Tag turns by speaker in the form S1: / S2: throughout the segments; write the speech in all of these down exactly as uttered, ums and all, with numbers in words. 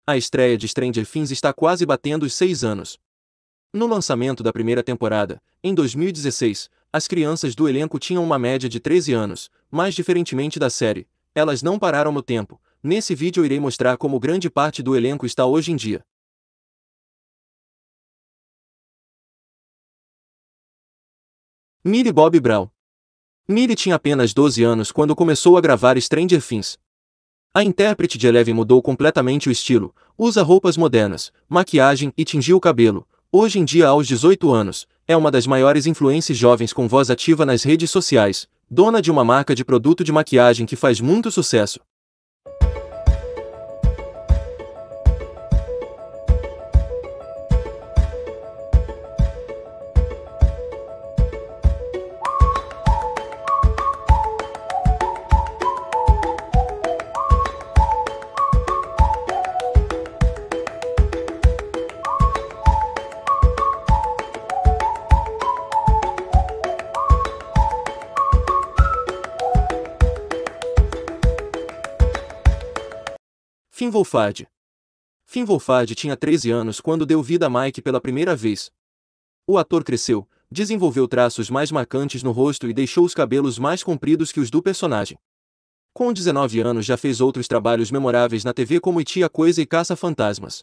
S1: A estreia de Stranger Things está quase batendo os seis anos. No lançamento da primeira temporada, em dois mil e dezesseis, as crianças do elenco tinham uma média de treze anos, mas diferentemente da série, elas não pararam no tempo. Nesse vídeo eu irei mostrar como grande parte do elenco está hoje em dia. Millie Bobby Brown. Millie tinha apenas doze anos quando começou a gravar Stranger Things. A intérprete de Eleven mudou completamente o estilo, usa roupas modernas, maquiagem e tingiu o cabelo. Hoje em dia, aos dezoito anos, é uma das maiores influencers jovens com voz ativa nas redes sociais, dona de uma marca de produto de maquiagem que faz muito sucesso. Finn Wolfhard. Finn Wolfhard tinha treze anos quando deu vida a Mike pela primeira vez. O ator cresceu, desenvolveu traços mais marcantes no rosto e deixou os cabelos mais compridos que os do personagem. Com dezenove anos já fez outros trabalhos memoráveis na T V como E T a Coisa e Caça-Fantasmas.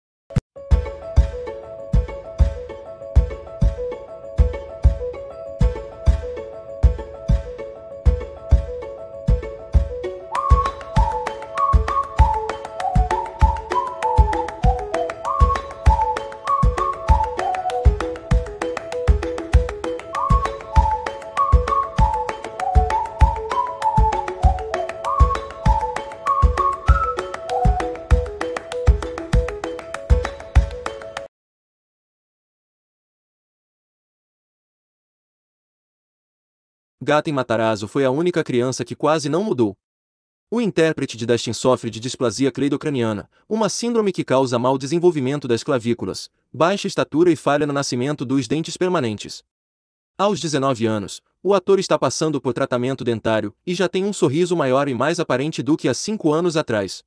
S1: Gaten Matarazzo foi a única criança que quase não mudou. O intérprete de Dustin sofre de displasia cleidocraniana, uma síndrome que causa mau desenvolvimento das clavículas, baixa estatura e falha no nascimento dos dentes permanentes. Aos dezenove anos, o ator está passando por tratamento dentário e já tem um sorriso maior e mais aparente do que há cinco anos atrás.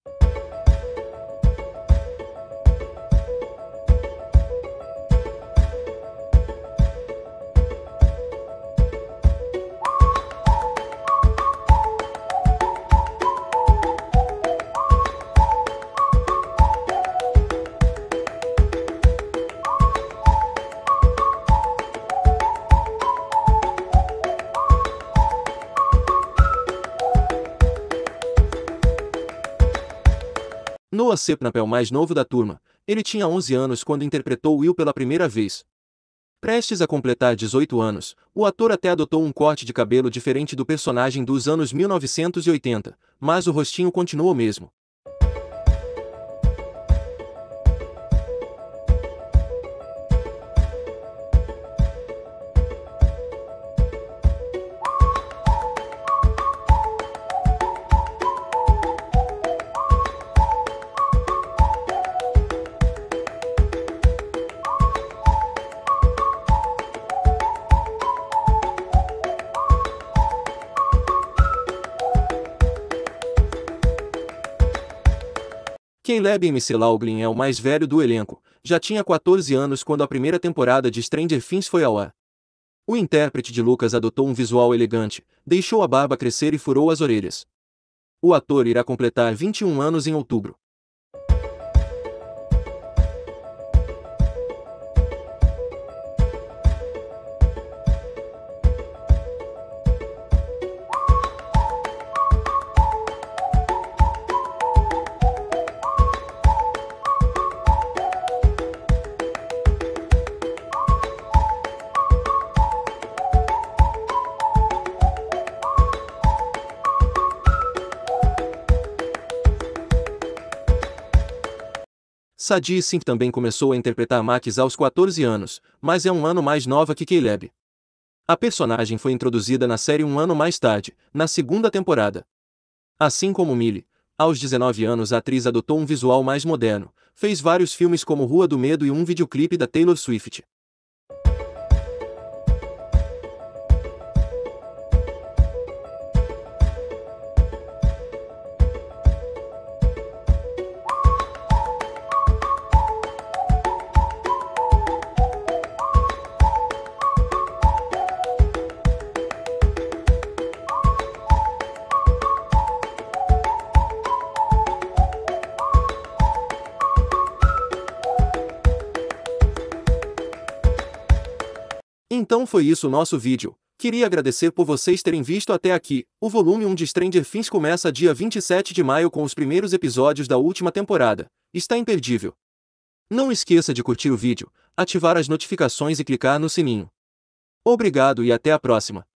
S1: Noah Sepnapel, mais novo da turma, ele tinha onze anos quando interpretou Will pela primeira vez. Prestes a completar dezoito anos, o ator até adotou um corte de cabelo diferente do personagem dos anos mil novecentos e oitenta, mas o rostinho continuou o mesmo. Caleb McLaughlin é o mais velho do elenco, já tinha quatorze anos quando a primeira temporada de Stranger Things foi ao ar. O intérprete de Lucas adotou um visual elegante, deixou a barba crescer e furou as orelhas. O ator irá completar vinte e um anos em outubro. Sadie Sink também começou a interpretar Max aos quatorze anos, mas é um ano mais nova que Caleb. A personagem foi introduzida na série um ano mais tarde, na segunda temporada. Assim como Millie, aos dezenove anos a atriz adotou um visual mais moderno, fez vários filmes como Rua do Medo e um videoclipe da Taylor Swift. Então foi isso o nosso vídeo. Queria agradecer por vocês terem visto até aqui. O volume um de Stranger Things começa dia vinte e sete de maio com os primeiros episódios da última temporada. Está imperdível. Não esqueça de curtir o vídeo, ativar as notificações e clicar no sininho. Obrigado e até a próxima.